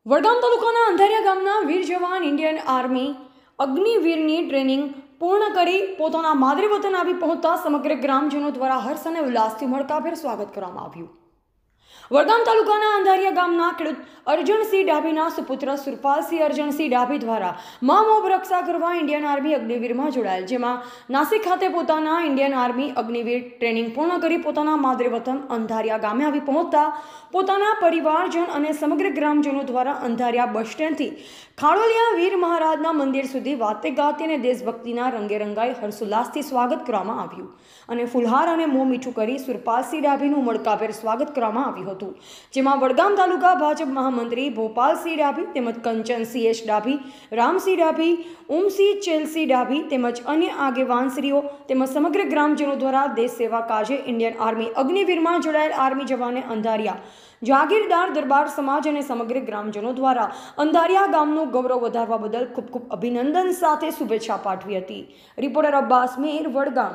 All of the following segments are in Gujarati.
વડગામ તાલુકાના અંધારિયા ગામના વીર જવાન ઇન્ડિયન આર્મી અગ્નિવીરની ટ્રેનિંગ પૂર્ણ કરી પોતાના માદરે વતન આવી પહોંચતા સમગ્ર ગ્રામજનો દ્વારા હર્ષ અને ઉલ્લાસથી ઉમળકાભેર સ્વાગત કરવામાં આવ્યું। વડગામ તાલુકાના અંધારિયા ગામના ખેડૂત અર્જણસિંહ ડાભીના સુપુત્ર સુરપાલસિંહ અર્જણસિંહ ડાભી દ્વારા મા મોભ રક્ષા કરવા ઇન્ડિયન આર્મી અગ્નિવીરમાં જોડાયેલ, જેમાં નાસિક ખાતે પોતાના ઇન્ડિયન આર્મી અગ્નિવીર ટ્રેનિંગ પૂર્ણ કરી પોતાના માદરે વતન અંધારિયા ગામે આવી પહોંચતા પોતાના પરિવારજન અને સમગ્ર ગ્રામજનો દ્વારા અંધારિયા બસ સ્ટેન્ડથી ખાડોલિયા વીર મહારાજના મંદિર સુધી વાતે ગાતે અને દેશભક્તિના રંગે રંગાઈ હર્ષોલ્લાસથી સ્વાગત કરવામાં આવ્યું અને ફુલહાર અને મોં મીઠું કરી સુરપાલસિંહ ડાભીનું ઉમળકાભેર સ્વાગત કરવામાં આવ્યું હતું, જેમાં વડગામ તાલુકા ભાજપ મહામંત્રી ભોપાલસિંહ ડાભી તેમજ કંચનસિંહ એસ ડાભી, રામસિંહ ડાભી, ઓમસિંહ ચેલસિંહ ડાભી તેમજ અન્ય આગેવાનશ્રીઓ તેમજ સમગ્ર ગ્રામજનો દ્વારા દેશ સેવા કાજે ઇન્ડિયન આર્મી અગ્નિવીરમાં જોડાયેલ આર્મી જવાને અંધારિયા જાગીરદાર દરબાર સમાજ અને સમગ્ર ગ્રામજનો દ્વારા અંધારિયા ગામનું ગૌરવ વધારવા બદલ ખૂબ ખૂબ અભિનંદન સાથે શુભેચ્છા પાઠવી હતી। રિપોર્ટર અબ્બાસ મીર, વડગામ।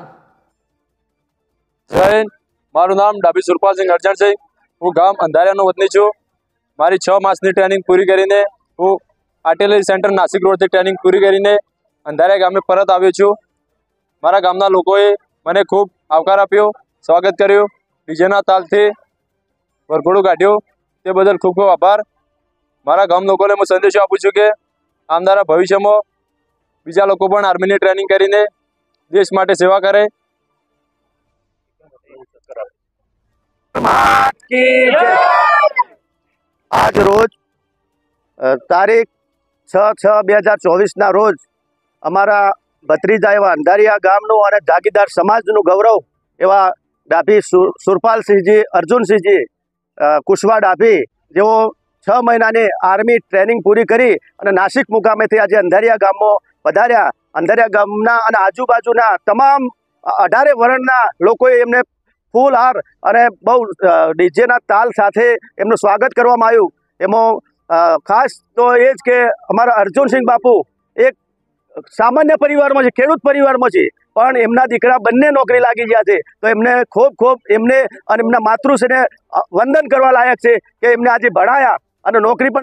જય હિન્દ। મારું નામ ડાભી સુરપાલસિંહ અર્જણસિંહ, હું ગામ અંધારિયાનો વતની છું। મારી 6 માસની ટ્રેનિંગ પૂરી કરીને હું આર્ટિલરી સેન્ટર નાસિક રોડથી ટ્રેનિંગ પૂરી કરીને અંધારિયા ગામે પરત આવ્યો છું। મારા ગામના લોકોએ મને ખૂબ આવકાર આપ્યો, સ્વાગત કર્યું, ડીજેના તાલથી વરઘોડું કાઢ્યું, તે બદલ ખૂબ ખૂબ આભાર। મારા ગામ લોકોને હું સંદેશો આપું છું કે આવનારા ભવિષ્યમાં બીજા લોકો પણ આર્મીની ટ્રેનિંગ કરીને દેશ માટે સેવા કરે। આજ રોજ તારીખ 6/6/2024 રોજ અમારા ભત્રીજા એવા અંધારિયા ગામનું અને જાગીરદાર સમાજનું ગૌરવ એવા ડાભી સુરપાલસિંહજી અર્જુનસિંહજી કુશવા ડાભી, જેઓ 6 મહિનાની આર્મી ટ્રેનિંગ પૂરી કરી અને નાસિક મુકામેથી આજે અંધારિયા ગામમાં પધાર્યા। અંધારિયા ગામના અને આજુબાજુના તમામ 18 વર્ણના લોકોએ એમને ફૂલહાર અને બહુ ડીજેના તાલ સાથે એમનું સ્વાગત કરવામાં આવ્યું। એમાં ખાસ તો એ જ કે અમારા અર્જુનસિંહ બાપુ એક સામાન્ય પરિવારમાં છે, ખેડૂત પરિવારમાં છે, પણ એમના દીકરા બંને નોકરી લાગી ગયા છે, તો એમને ખૂબ ખૂબ એમને અને એમના માતૃશ્રીને વંદન કરવા લાયક છે કે એમને આજે ભણાયા અને નોકરી પણ